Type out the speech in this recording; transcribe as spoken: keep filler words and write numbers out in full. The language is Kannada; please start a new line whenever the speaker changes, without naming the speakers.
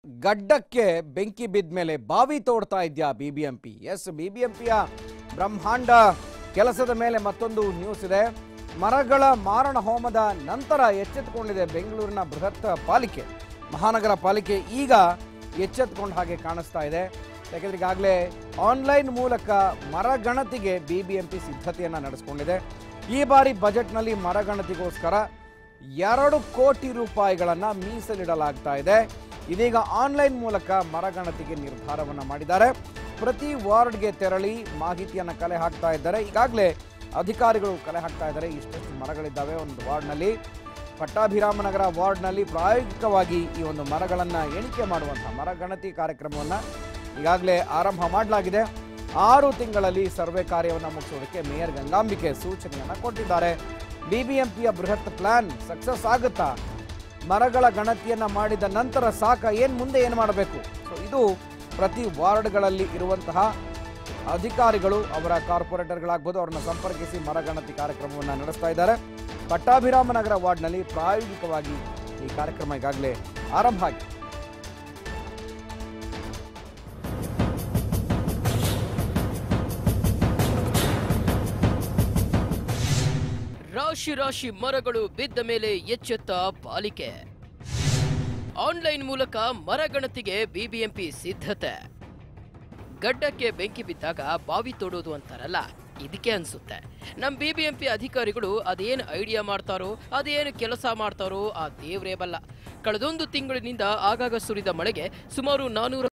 ಗಡ್ಡಕ್ಕೆ ಬೆಂಕಿ ಬಿದ್ದ ಮೇಲೆ ಬಾವಿ ತೋಡ್ತಾ ಇದೆಯಾ ಬಿಬಿಎಂಪಿ? ಎಸ್, ಬಿಬಿಎಂಪಿಯ ಬ್ರಹ್ಮಾಂಡ ಕೆಲಸದ ಮೇಲೆ ಮತ್ತೊಂದು ನ್ಯೂಸ್ ಇದೆ. ಮರಗಳ ಮಾರಣ ಹೋಮದ ನಂತರ ಎಚ್ಚೆತ್ತುಕೊಂಡಿದೆ ಬೆಂಗಳೂರಿನ ಬೃಹತ್ ಪಾಲಿಕೆ, ಮಹಾನಗರ ಪಾಲಿಕೆ. ಈಗ ಎಚ್ಚೆತ್ತುಕೊಂಡ ಹಾಗೆ ಕಾಣಿಸ್ತಾ ಇದೆ. ಯಾಕೆಂದ್ರೆ ಈಗಾಗಲೇ ಆನ್ಲೈನ್ ಮೂಲಕ ಮರಗಣತಿಗೆ ಬಿಬಿಎಂಪಿ ಸಿದ್ಧತೆಯನ್ನು ನಡೆಸಿಕೊಂಡಿದೆ. ಈ ಬಾರಿ ಬಜೆಟ್ನಲ್ಲಿ ಮರಗಣತಿಗೋಸ್ಕರ ಎರಡು ಕೋಟಿ ರೂಪಾಯಿಗಳನ್ನು ಮೀಸಲಿಡಲಾಗ್ತಾ ಇದೆ. ಇದೀಗ ಆನ್ಲೈನ್ ಮೂಲಕ ಮರಗಣತಿಗೆ ನಿರ್ಧಾರವನ್ನು ಮಾಡಿದ್ದಾರೆ. ಪ್ರತಿ ವಾರ್ಡ್ಗೆ ತೆರಳಿ ಮಾಹಿತಿಯನ್ನು ಕಲೆ ಹಾಕ್ತಾ ಇದ್ದಾರೆ. ಈಗಾಗಲೇ ಅಧಿಕಾರಿಗಳು ಕಲೆ ಹಾಕ್ತಾ ಇದ್ದಾರೆ. ಇಷ್ಟೆಷ್ಟು ಮರಗಳಿದ್ದಾವೆ ಒಂದು ವಾರ್ಡ್ನಲ್ಲಿ. ಪಟ್ಟಾಭಿರಾಮನಗರ ವಾರ್ಡ್ನಲ್ಲಿ ಪ್ರಾಯೋಗಿಕವಾಗಿ ಈ ಒಂದು ಮರಗಳನ್ನು ಎಣಿಕೆ ಮಾಡುವಂಥ ಮರಗಣತಿ ಕಾರ್ಯಕ್ರಮವನ್ನು ಈಗಾಗಲೇ ಆರಂಭ ಮಾಡಲಾಗಿದೆ. ಆರು ತಿಂಗಳಲ್ಲಿ ಸರ್ವೆ ಕಾರ್ಯವನ್ನು ಮುಗಿಸೋದಕ್ಕೆ ಮೇಯರ್ ಗಂಗಾಂಬಿಕೆ ಸೂಚನೆಯನ್ನು ಕೊಟ್ಟಿದ್ದಾರೆ. ಬಿಬಿಎಂಪಿಯ ಬೃಹತ್ ಪ್ಲಾನ್ ಸಕ್ಸಸ್ ಆಗುತ್ತಾ? ಮರಗಳ ಗಣತಿಯನ್ನು ಮಾಡಿದ ನಂತರ ಸಾಕ, ಏನು ಮುಂದೆ ಏನು ಮಾಡಬೇಕು? ಸೊ ಇದು ಪ್ರತಿ ವಾರ್ಡ್ಗಳಲ್ಲಿ ಇರುವಂತಹ ಅಧಿಕಾರಿಗಳು, ಅವರ ಕಾರ್ಪೊರೇಟರ್ಗಳಾಗ್ಬೋದು, ಅವರನ್ನು ಸಂಪರ್ಕಿಸಿ ಮರಗಣತಿ ಕಾರ್ಯಕ್ರಮವನ್ನು ನಡೆಸ್ತಾ ಇದ್ದಾರೆ. ಪಟ್ಟಾಭಿರಾಮನಗರ ವಾರ್ಡ್ನಲ್ಲಿ ಪ್ರಾಯೋಗಿಕವಾಗಿ ಈ ಕಾರ್ಯಕ್ರಮ ಈಗಾಗಲೇ ಆರಂಭ ಆಗಿದೆ.
ರಾಶಿ ರಾಶಿ ಮರಗಳು ಬಿದ್ದ ಮೇಲೆ ಎಚ್ಚೆತ್ತ ಪಾಲಿಕೆ. ಆನ್ಲೈನ್ ಮೂಲಕ ಮರಗಣತಿಗೆ ಬಿಬಿಎಂಪಿ ಸಿದ್ಧತೆ. ಗಡ್ಡಕ್ಕೆ ಬೆಂಕಿ ಬಿದ್ದಾಗ ಬಾವಿ ತೋಡೋದು ಅಂತಾರಲ್ಲ, ಇದಕ್ಕೆ ಅನ್ಸುತ್ತೆ. ನಮ್ಮ ಬಿಬಿಎಂಪಿ ಅಧಿಕಾರಿಗಳು ಅದೇನು ಐಡಿಯಾ ಮಾಡ್ತಾರೋ, ಅದೇನು ಕೆಲಸ ಮಾಡ್ತಾರೋ ಆ ದೇವ್ರೇ ಬಲ್ಲ. ಕಳೆದೊಂದು ತಿಂಗಳಿನಿಂದ ಆಗಾಗ ಸುರಿದ ಮಳೆಗೆ ಸುಮಾರು ನಾನೂರ